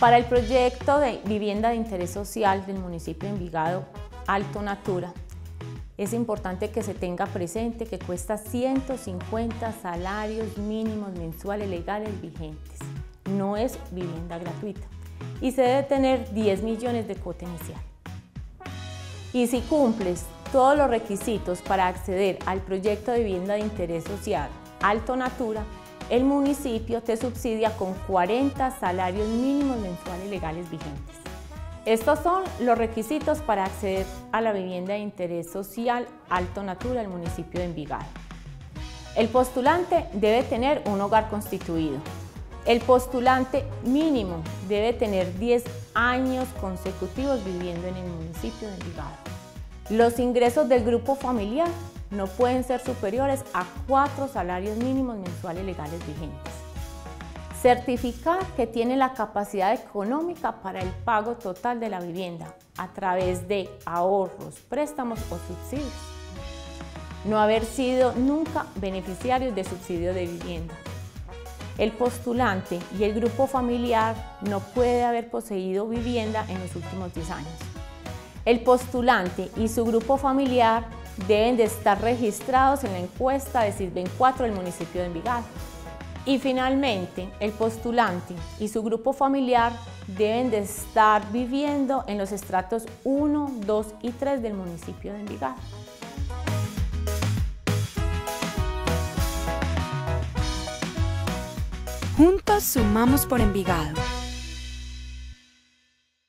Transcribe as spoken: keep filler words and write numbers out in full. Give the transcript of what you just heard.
Para el proyecto de vivienda de interés social del municipio de Envigado, Alto Natura, es importante que se tenga presente que cuesta ciento cincuenta salarios mínimos mensuales legales vigentes. No es vivienda gratuita y se debe tener diez millones de cuota inicial. Y si cumples todos los requisitos para acceder al proyecto de vivienda de interés social Alto Natura, el municipio te subsidia con cuarenta salarios mínimos mensuales legales vigentes. Estos son los requisitos para acceder a la vivienda de interés social Alto Natura del municipio de Envigado. El postulante debe tener un hogar constituido. El postulante mínimo debe tener diez años consecutivos viviendo en el municipio de Envigado. Los ingresos del grupo familiar no pueden ser superiores a cuatro salarios mínimos mensuales legales vigentes. Certificar que tiene la capacidad económica para el pago total de la vivienda a través de ahorros, préstamos o subsidios. No haber sido nunca beneficiarios de subsidio de vivienda. El postulante y el grupo familiar no puede haber poseído vivienda en los últimos diez años. El postulante y su grupo familiar deben de estar registrados en la encuesta de SISBEN cuatro del municipio de Envigado. Y finalmente, el postulante y su grupo familiar deben de estar viviendo en los estratos uno, dos y tres del municipio de Envigado. Juntos sumamos por Envigado.